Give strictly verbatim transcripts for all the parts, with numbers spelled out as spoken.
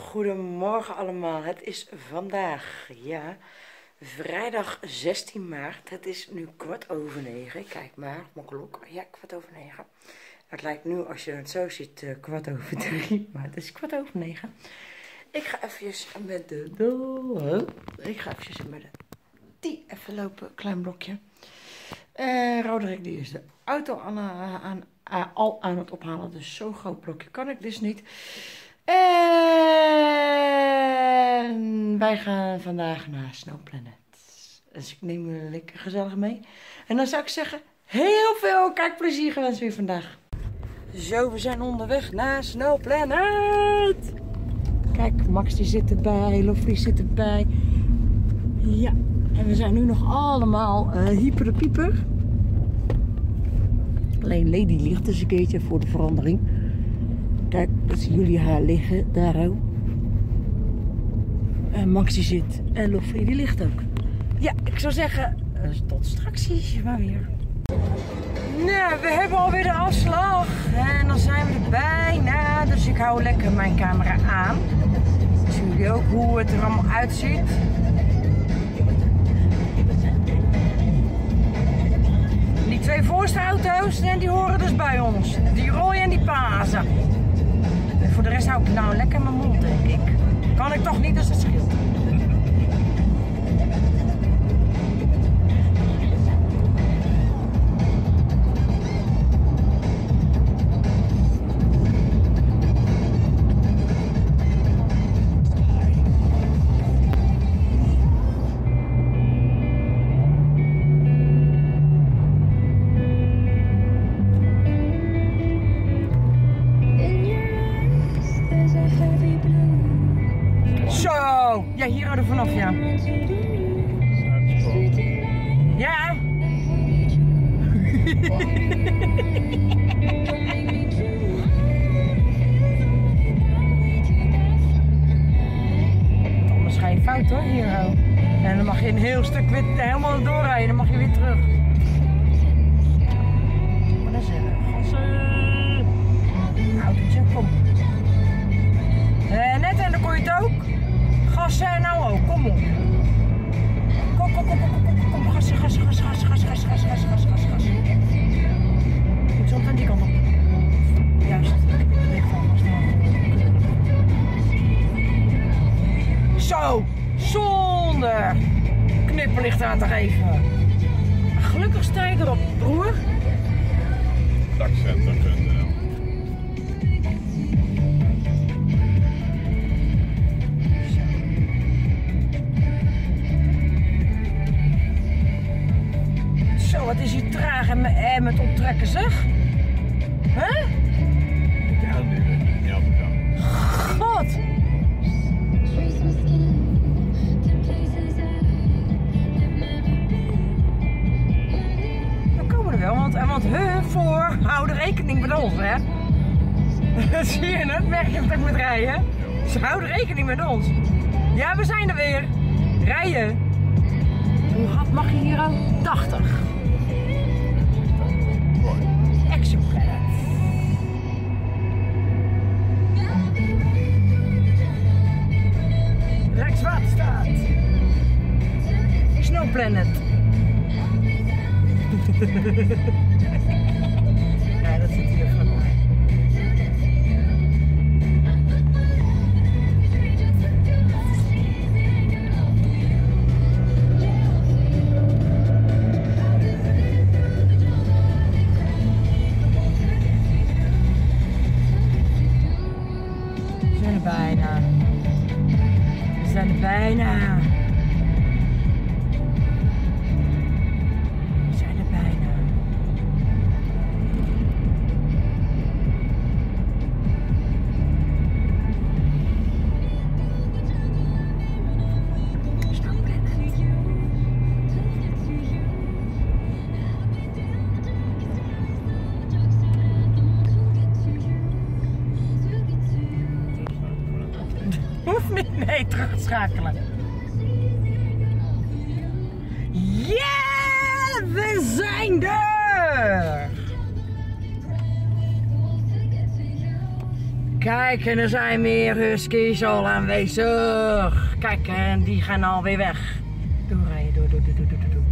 Goedemorgen allemaal, het is vandaag, ja, vrijdag zestien maart. Het is nu kwart over negen, kijk maar op mijn klok, ja, kwart over negen. Het lijkt nu, als je het zo ziet, uh, kwart over drie, maar het is kwart over negen. Ik ga eventjes met de, de ik ga eventjes met de, die even lopen, klein blokje. Uh, Roderick die is de auto aan, aan, aan, al aan het ophalen, dus zo'n groot blokje kan ik dus niet. En wij gaan vandaag naar Snow Planet. Dus ik neem jullie lekker gezellig mee. En dan zou ik zeggen, heel veel kijkplezier gewenst weer vandaag. Zo, we zijn onderweg naar Snow Planet. Kijk, Max die zit erbij, Lofie zit erbij. Ja, en we zijn nu nog allemaal uh, hyper de pieper. Alleen Lady ligt dus een keertje voor de verandering. Kijk, dat zien jullie haar liggen, daar ook. En Max die zit en Lofie die ligt ook. Ja, ik zou zeggen, uh, tot straks maar weer. Nou, we hebben alweer de afslag. En dan zijn we er bijna. Dus ik hou lekker mijn camera aan. Dan zien jullie ook hoe het er allemaal uitziet. Die twee voorste auto's, die horen dus bij ons. Die Roy en die Pazen. En voor de rest hou ik nou lekker mijn mond, denk ik. Kan ik toch niet, dus dat scheelt. Ja, hier houden we vanaf, ja. Ja. Anders ga je fout hoor, hier. En dan mag je een heel stuk weer helemaal doorrijden, dan mag je weer terug. Wat is er? Gassen. Autootje, kom. Uh, net en dan kon je het ook. Gassen nou ook, kom op. Kom, kom, kom, kom, kom, kom, gassen, gassen, gassen, gassen, gassen, gassen, gassen, gassen, gassen, gassen, gassen. Ik zal het aan die kant op. Juist, ik van vast. Zo, zonder knipperlicht aan te geven. Gelukkig sta je erop, broer. Dakcenter punt n l. Zo, wat is hier traag en met, en met optrekken zeg? Hè? Ja, nu niet altijd gaan. God! We komen er wel, want, want hun voor houden rekening met ons, hè? Zie je het? Merk je dat ik moet rijden? Ze houden rekening met ons. Ja, we zijn er weer. Rijden. Hoe hard mag je hier ook? tachtig. Action Planet. Rijkswaterstaat. Snow Planet. Ja, dat zit hier vlakbij. Bijna. We zijn er bijna. We zijn er bijna. Nee, terugschakelen. Ja, we zijn er! Kijk, en er zijn meer huskies al aanwezig. Kijk, en die gaan alweer weg. Doorrijden, door, door, door, door, door, door.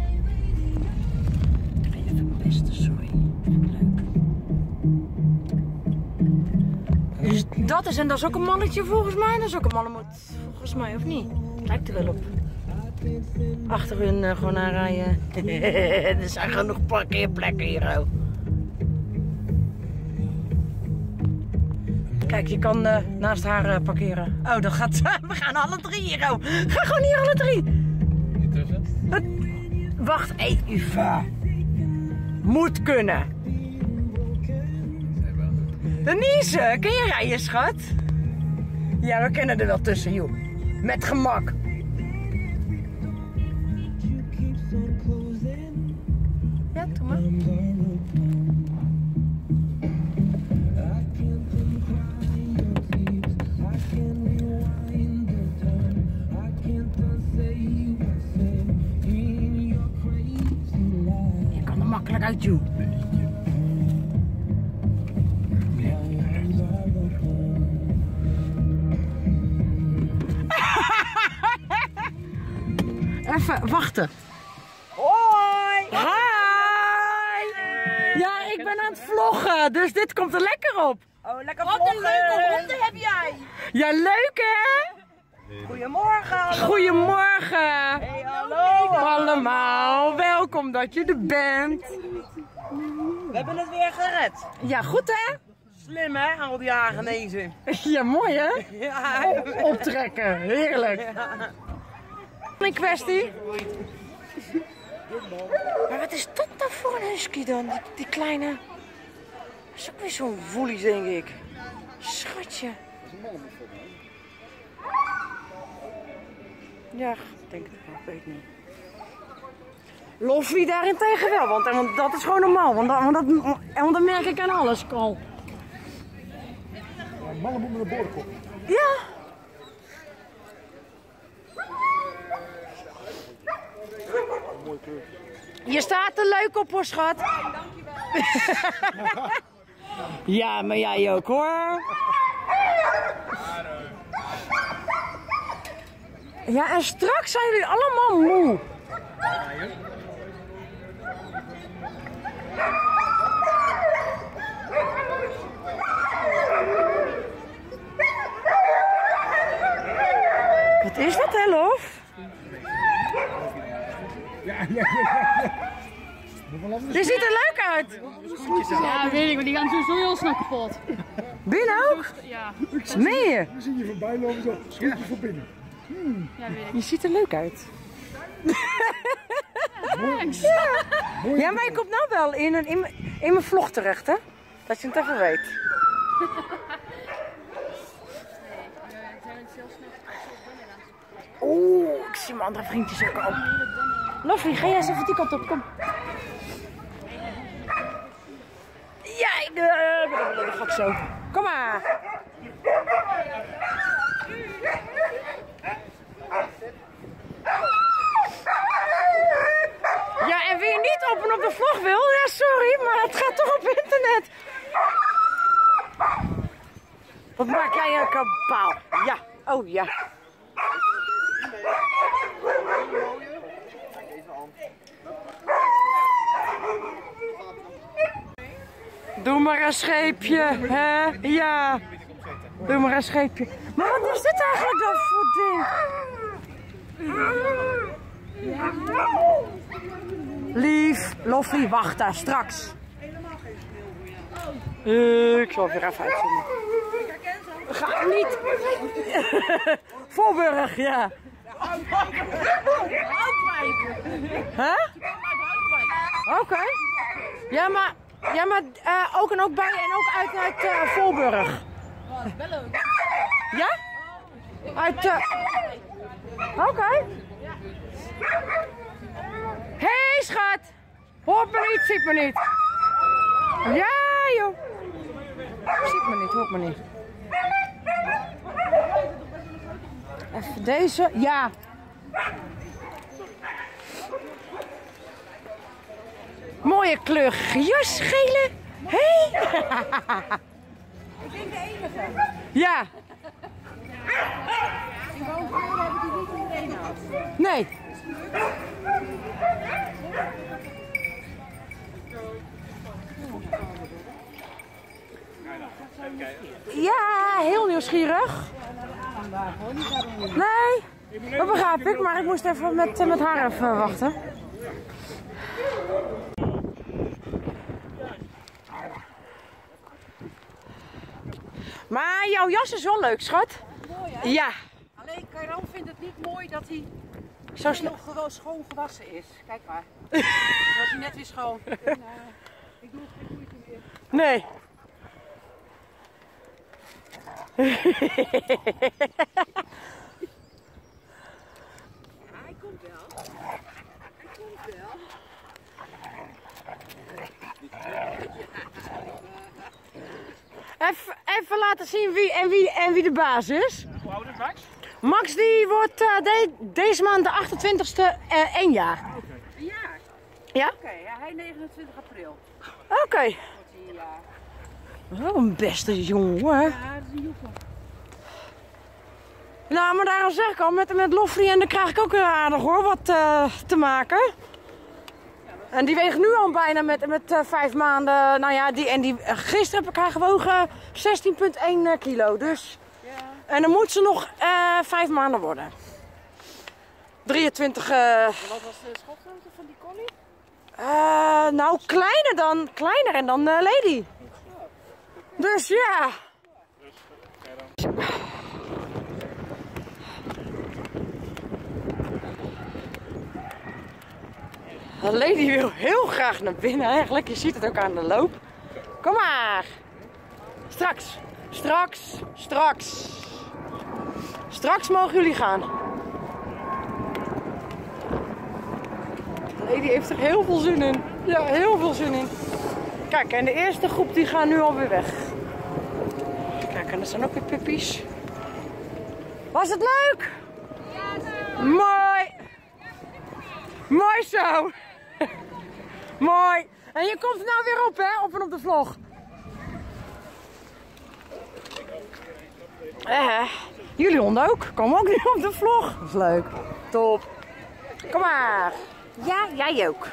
Ik ga even het beste, sorry. Vind ik leuk. Dus dat is, en dat is ook een mannetje volgens mij. Dat is ook een mannenmoed, volgens mij, of niet? Lijkt er wel op. Achter hun uh, gewoon aanrijden. Er zijn genoeg parkeerplekken hier ook. Kijk, je kan uh, naast haar uh, parkeren. Oh, dat gaat. We gaan alle drie hier. Oh. Ga gewoon hier alle drie. Niet tussen? Wat? Wacht even. Moet kunnen. Denise, kun je rijden, schat? Ja, we kunnen er wel tussen, joh. Met gemak. Ja, doe maar. Je kan er makkelijk uit, joh. Even wachten. Hoi! Hi! Ja, ik ben aan het vloggen, dus dit komt er lekker op. Oh, lekker vloggen. Wat een leuke honden heb jij. Ja, leuk hè? Goedemorgen. Hallo. Goedemorgen. Hey, hallo. Allemaal, welkom dat je er bent. We hebben het weer gered. Ja, goed hè? Slim hè, al die aangenezen. Ja, mooi hè? Ja. Op, optrekken, heerlijk. In kwestie. Maar wat is dat dan voor een husky dan? Die, die kleine. Dat is ook weer zo'n woelie, denk ik. Schatje. Ja, ik denk het wel, ik weet niet. Loffie daarentegen wel, want, want dat is gewoon normaal. Want, dat, want, dat, want dat merk ik aan alles al. Ja, mannen moeten naar boord komen. Ja. Je staat er leuk op hoor, schat. Ja, maar jij ook hoor. Ja, en straks zijn jullie allemaal moe. Wat is dat, hè, Lof? Ja, ja, ja, ja. Je ziet er leuk uit. Ja, weet ik, maar die gaan sowieso heel snel kapot. Binnen ook? Ja, Meen je? Dan zie je voorbij lopen zo, schiet je voor binnen. ja, weet ik. Je ziet er leuk uit. Thanks. Ja, maar ik kom nou wel in, een, in, mijn- in mijn vlog terecht, hè? Dat je het even weet. Oeh, ik zie mijn andere vriendjes ook al. Lovely, ga jij eens even die kant op, kom. Ja, ik... Uh, dat ga ik zo. Kom maar. Ja, en wie niet op en op de vlog wil, ja sorry, maar het gaat toch op internet. Wat maak jij een kabaal? Ja, oh ja. Doe maar een scheepje, hè? Ja. Doe maar een scheepje. Maar wat is dit eigenlijk dan voor ding? Lief, Loffie, wacht daar straks. Uh, ik zal weer even uitzoomen. Ga niet. Voorburg, ja. Huh? Oké. Okay. Ja, maar, ja, maar uh, ook en ook bij en ook uit, uit uh, Voorburg. Ja? Uit. Uh... Oké. Okay. Hé hey, schat! Hoort me niet, ziet me niet. Ja joh. Ziet me niet, hoort me niet. Even deze, ja. Mooie kleur, jas, gele. Hé! Hey. Ik ben de enige. Ja. In Woonveur hebben die niet iedereen gehad. Nee. Ja, heel nieuwsgierig. Nee, dat begrijp ik, maar ik moest even met, met haar even wachten. Maar jouw jas is wel leuk, schat. Mooi hè? Ja. Alleen Kairan vindt het niet mooi dat hij Zo snel. nog gewoon schoon gewassen is. Kijk maar. Dan was hij net weer schoon. En, uh, ik doe het geen moeite meer. Nee. Hij komt wel. Hij komt wel. Even, even laten zien wie en, wie en wie de baas is. Hoe oud is Max? Max die wordt uh, de, deze maand de achtentwintigste uh, één jaar. Een jaar. Ja? Oké, okay, ja, hij negenentwintig april. Oké. Okay. Wordt hij een jaar. Oh, een beste jongen. Ja, dat is een joekel. Nou, maar daarom zeg ik al, met, met Loffrey en dan krijg ik ook weer aardig hoor, wat uh, te maken. En die weegt nu al bijna met, met uh, vijf maanden. Nou ja, die, en die, uh, gisteren heb ik haar gewogen zestien komma één kilo. Dus. Ja. En dan moet ze nog uh, vijf maanden worden. drieëntwintig. Uh, Wat was de schotgrootte van die collie? uh, nou, kleiner dan, kleiner en dan uh, Lady. Dus ja. Lady wil heel graag naar binnen eigenlijk. Je ziet het ook aan de loop. Kom maar. Straks. Straks. Straks. Straks mogen jullie gaan. Lady heeft er heel veel zin in. Ja, heel veel zin in. Kijk, en de eerste groep die gaan nu alweer weg. Kijk, en er zijn ook weer puppies. Was het leuk? Ja, mooi. Mooi zo. Mooi. En je komt er nou weer op, hè? Op en op de vlog. Eh, jullie honden ook. Kom ook nu op de vlog. Dat is leuk. Top. Kom maar. Ja, jij ook.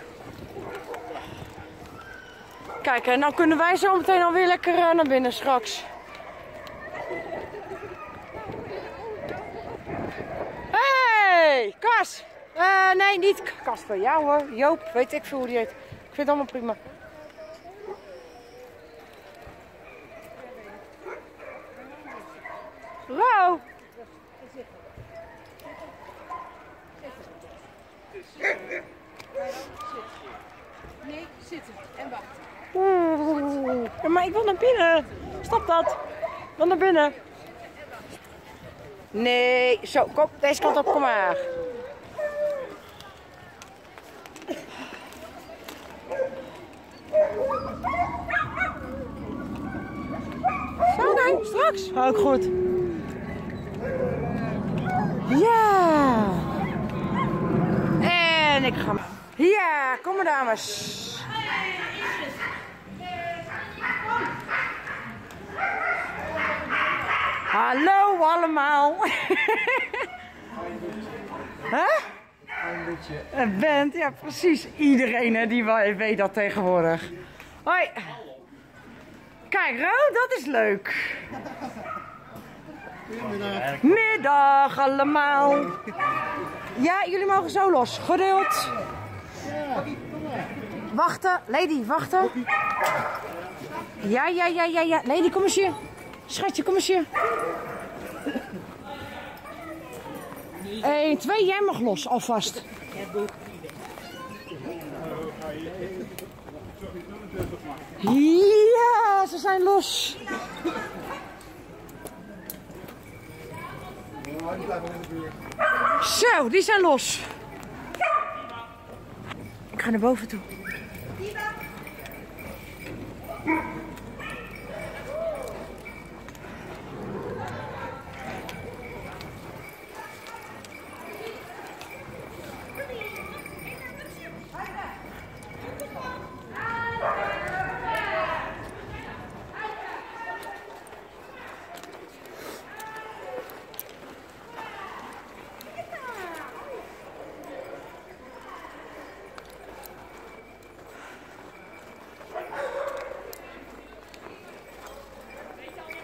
Kijk, en dan kunnen wij zo meteen alweer lekker uh, naar binnen straks. Hey, Kas. Uh, nee, niet Kasper. Ja hoor, Joop, weet ik veel hoe die heet. Ik vind het allemaal prima. Hallo. Nee, zitten en wachten. Oeh, ja, maar ik wil naar binnen. Stop dat. Ik wil naar binnen. Nee, zo, kom, deze kant op, kom maar. Zo, nee, straks. Ook goed. Ja. En ik ga. Ja, kom maar dames. Hallo allemaal. Hè? Een band, ja precies. Iedereen hè, die wel weet dat tegenwoordig. Hoi. Kijk, Ro, dat is leuk. Middag. Middag allemaal. Ja, jullie mogen zo los. Geduld. Wachten. Lady, wachten. Ja, ja, ja, ja, ja. Lady, kom eens hier. Schatje, kom eens hier. Eén, twee, jij mag los, alvast. Ja, ze zijn los. Zo, die zijn los. Ik ga naar boven toe.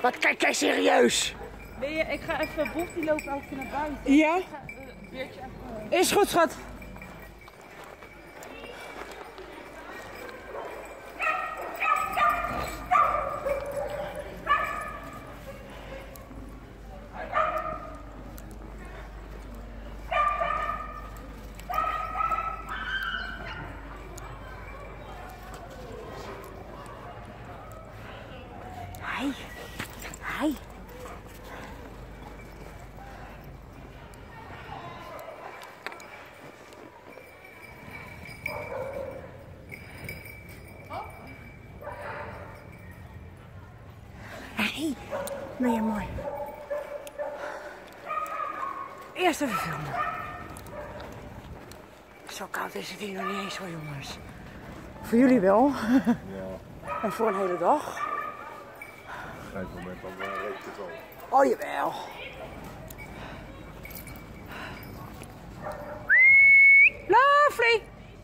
Wat kijk jij serieus? Nee, ik ga even Bob die loopt ook naar buiten. Ja? Ik ga uh, een beertje even... Is goed, schat. Hi. Hi. Hey, ben je mooi. Eerst even filmen. Zo koud is het hier nog niet eens hoor, jongens. Voor jullie wel. Ja. En voor een hele dag. Op een gegeven moment dan uh, reed het wel. Oh, jawel. Lovely.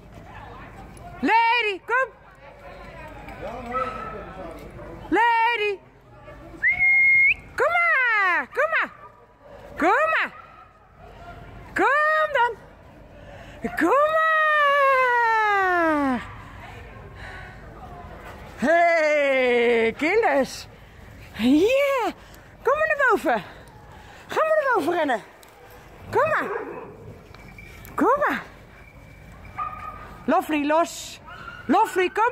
Lady, kom. Lady. Kom maar, kom maar. Kom maar. Kom dan. Kom maar. Hey, kinders. Ja, yeah. Kom maar naar boven. Ga maar naar boven rennen. Kom maar. Kom maar. Lovely, los. Lovely, kom.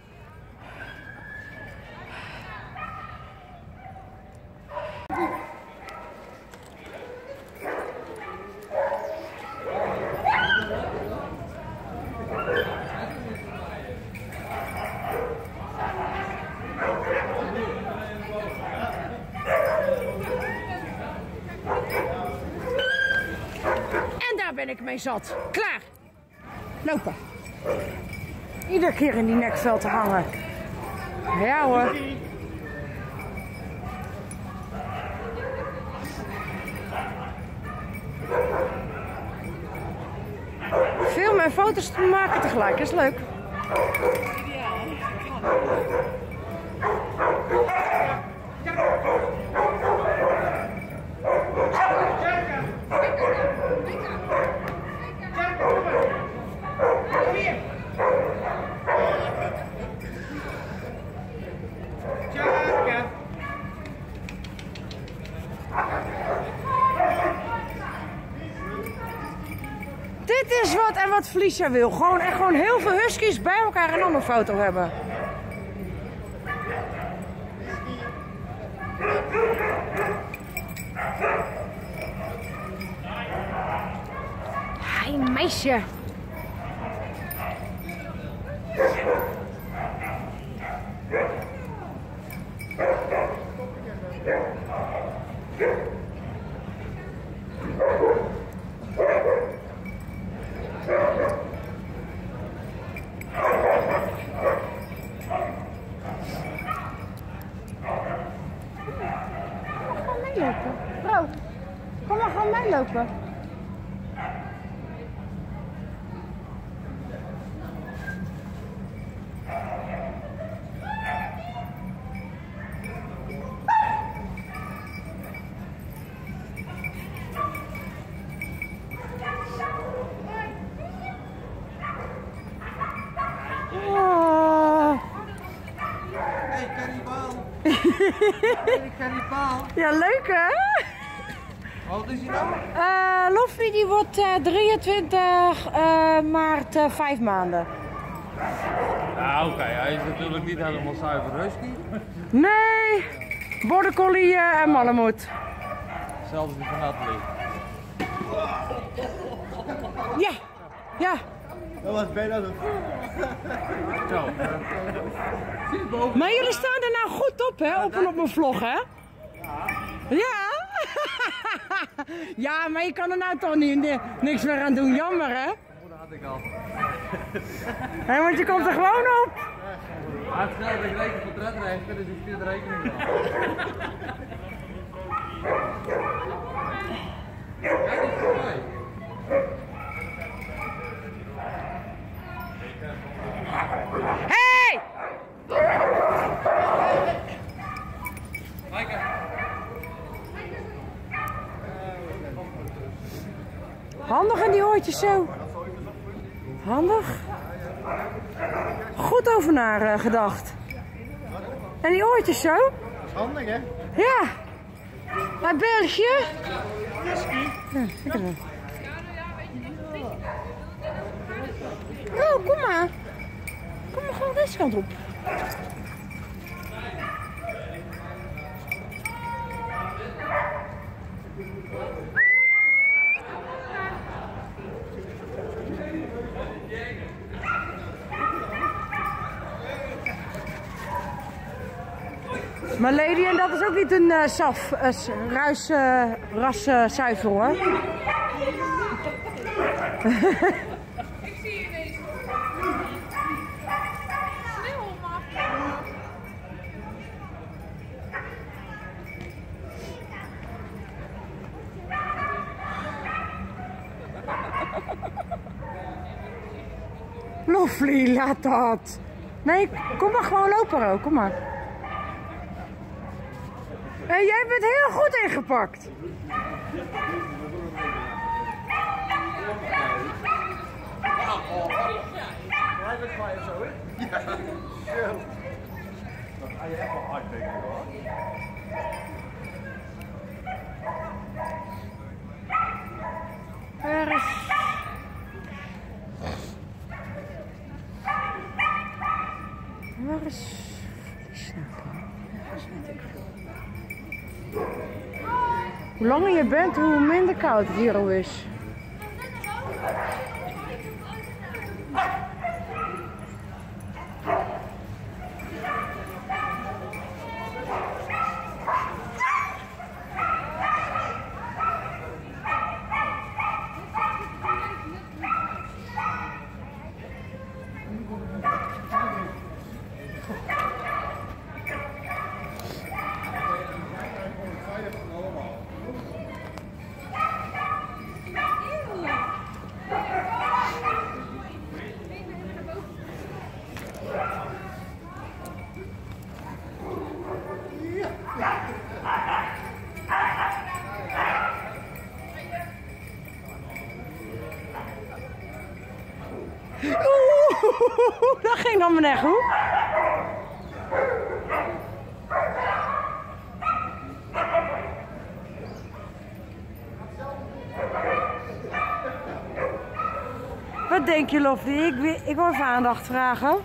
En daar ben ik mee zat. Klaar. Lopen. Iedere keer in die nekvel te hangen. Ja hoor. Filmen en foto's te maken tegelijk, is leuk. Dit is wat en wat Felicia wil. Gewoon echt gewoon heel veel huskies bij elkaar en dan een foto hebben. Hi meisje. Vrouw, kom maar gewoon meelopen. Oh. Hey, kannibaal! Hey, kannibaal! Ja, leuk hè? Hoe oud is hij nou? Uh, Loffie die wordt uh, drieëntwintig uh, maart uh, vijf maanden. Nou, oké, okay. Hij is natuurlijk niet helemaal zuiver husky. Nee, border collie uh, en malamute. Hetzelfde die van Nathalie. Ja, ja. Dat was bijna zo. Zo. Maar jullie staan er nou goed op hè, op en op mijn vlog hè? Ja. Ja, maar je kan er nou toch niet, niks meer aan doen, jammer hè? Dat had ik al. Hé, want je komt er gewoon op. Hij heeft snel dat ik reken portretrechter, dus ik stuur de rekening wel. Kijk eens voor mij. Hey! Maaike. Handig in die oortjes zo. Handig. Goed over na uh, gedacht. En die oortjes zo. Handig, hè? Ja. Maar België. Ja, lekker zo. Oh, kom maar. Kom maar gewoon deze kant op. Maar Lady, en dat is ook niet een uh, saf, uh, ruis, uh, ras uh, zuivel, hoor. Ik zie je ineens. Sneeuw, maar. Lovely, laat dat. Nee, kom maar gewoon lopen, Ro. Kom maar. Hey, jij bent heel goed ingepakt. Ga je echt wel hard, denk ik hoor. Er is... Waar is... Hoe langer je bent, hoe minder koud het hier al is. Oeh, dat ging dan mijn echt goed. Wat denk je, Lofty? Ik, ik wil even aandacht vragen.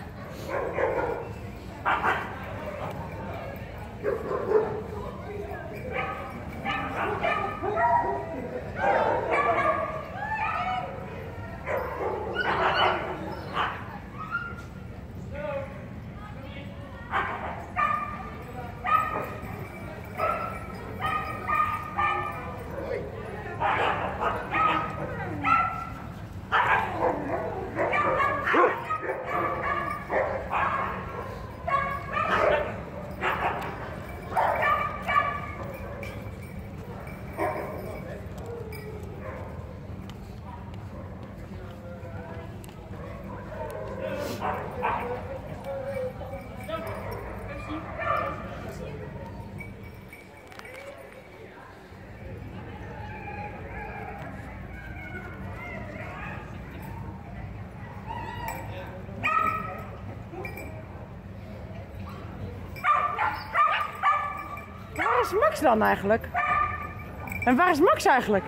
Waar is Max dan eigenlijk? En waar is Max eigenlijk?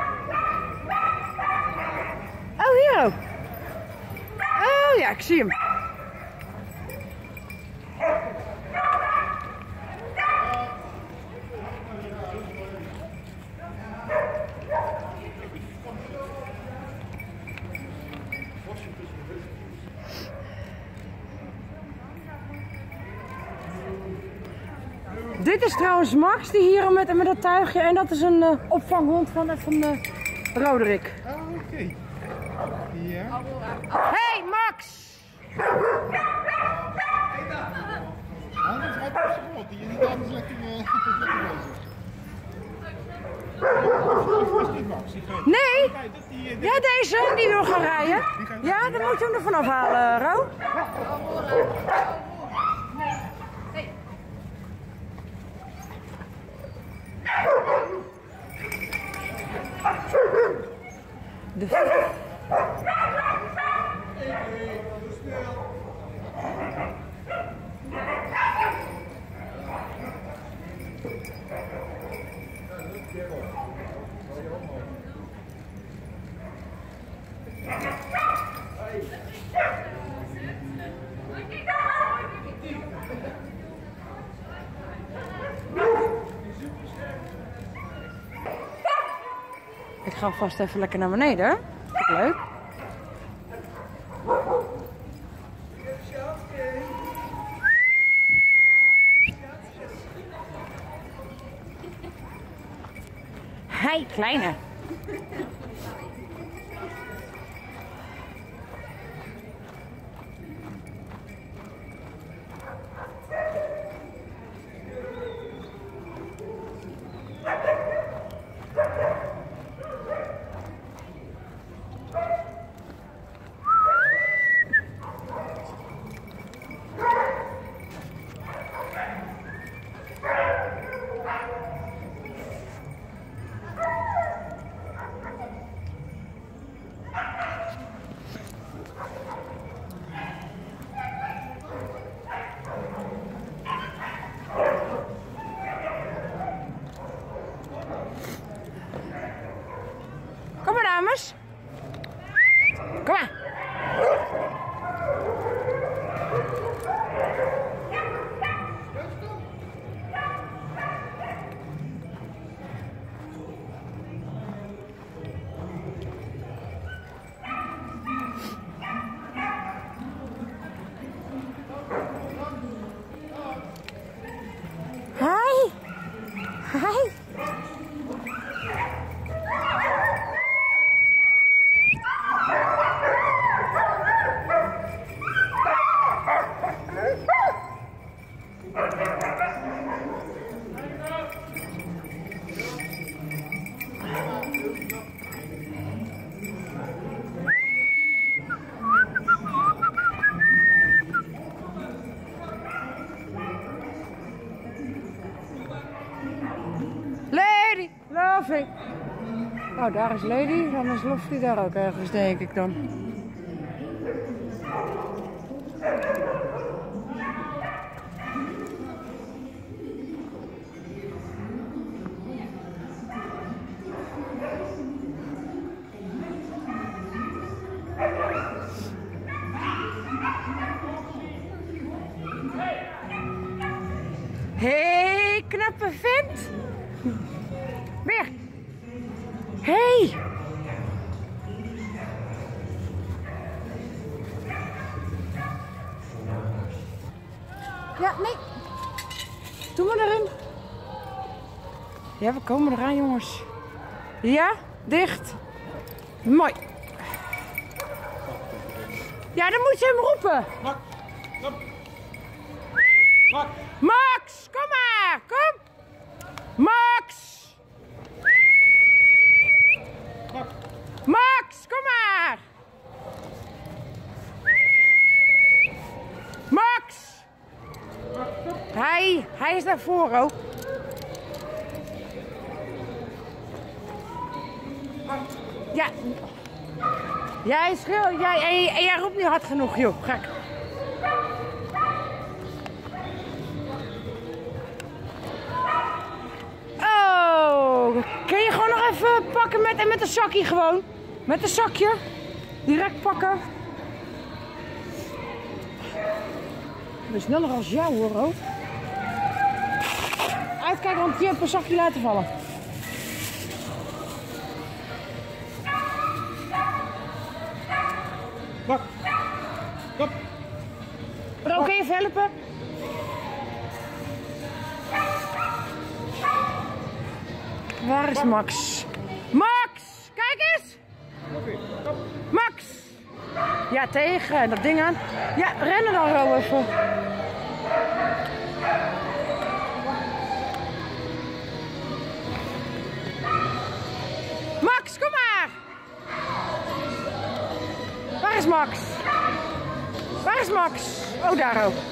Oh, hier ook. Oh ja, ik zie hem. Dit is trouwens Max, die hier met, met dat tuigje. En dat is een uh, opvanghond van, van uh, Roderick. Oh, oké. Okay. Ja. Hey, Max! Anders gaat het kapot. Die is niet anders lekker bezig. Nee! Ja, deze, die wil gaan rijden. Ja, dan moet je hem er vanaf halen, Ro. De... Ik ga vast even lekker naar beneden. Vind ik leuk. Hey, kleine. Kom maar, dames. Kom maar. Hi. Hi. Lady, Lovely. Oh, daar is Lady, dan is Lovely daar ook ergens, denk ik dan. Hey, knappe vent. Weer. Hey. Ja, nee. Doe maar erin. Ja, we komen eraan, jongens. Ja, dicht. Mooi. Ja, dan moet je hem roepen. Max, kom. Max. Max, kom maar. Kom. Max. Max. Max, kom maar. Max. Hij, hij is naar voren ook. Ja. Jij schreeuwt, jij, en, en jij roept niet hard genoeg, joh. Gek. Oh, kun je gewoon nog even pakken met, en met een zakje gewoon. Met een zakje. Direct pakken. Ik ben sneller als jou hoor, hoor. Uitkijken, want je hebt een zakje laten vallen. Max. Kom. Bro, kun je even helpen? Waar is Max? Max! Kijk eens! Max! Ja, tegen en dat ding aan. Ja, rennen dan zo even. Max, kom maar! Waar is Max? Waar is Max? Oh, daar ook.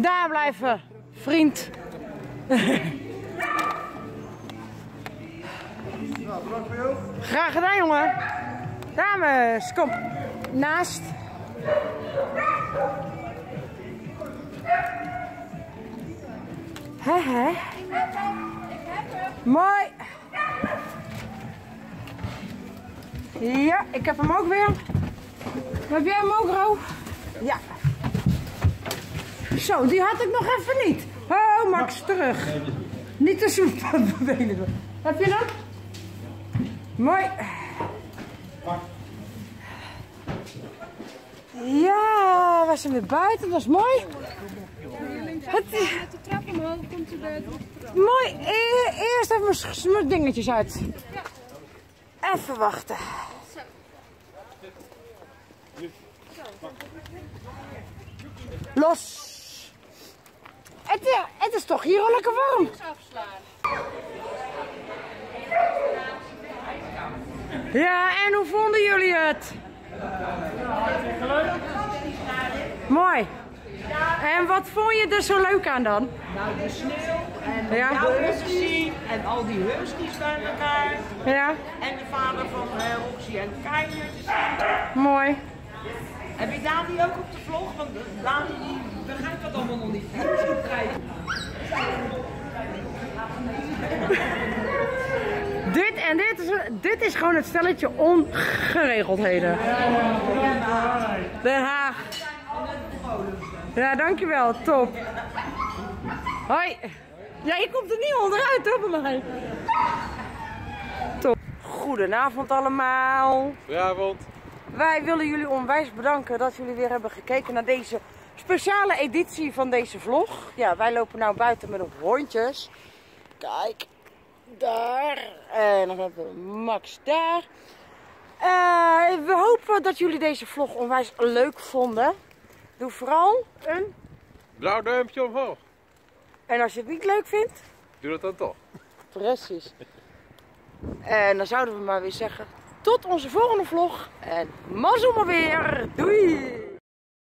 Daar blijven, vriend. Graag gedaan, jongen. Dames, kom. Naast. Hè, hè. Mooi. Ja, ik heb hem ook weer. Heb jij hem ook, Ro? Ja. Zo, die had ik nog even niet. Oh, Max, terug. Niet te soep benen. Heb je hem? Mooi. Ja, we zijn weer buiten, dat is mooi. Het, Met de trap omhoog komt u bij. mooi. E eerst even mijn dingetjes uit. Even wachten. Los. Het, ja, het is toch hier al lekker warm. Ja, en hoe vonden jullie het? Mooi. En wat vond je er zo leuk aan dan? Nou, de sneeuw en Ja. jou gezien en al die huskies bij elkaar. Ja, En de vader van uh, Roxy en Keijer te zien. mooi. Heb je Dani ook op de vlog? Want Dani die begrijpt dat allemaal nog niet. YouTube krijgen. Dit en dit is, dit is gewoon het stelletje ongeregeldheden. Den Haag. Ja, dankjewel. Top. Hoi. Ja, je komt er niet onderuit hoor bij mij. Top. Goedenavond allemaal. Goedenavond. Wij willen jullie onwijs bedanken dat jullie weer hebben gekeken naar deze speciale editie van deze vlog. Ja, wij lopen nou buiten met de hondjes. Kijk, daar. En dan hebben we Max daar. Uh, we hopen dat jullie deze vlog onwijs leuk vonden. Doe vooral een... Blauw duimpje omhoog. En als je het niet leuk vindt, Doe dat dan toch. precies. En dan zouden we maar weer zeggen, tot onze volgende vlog. En mazzel maar weer. Doei!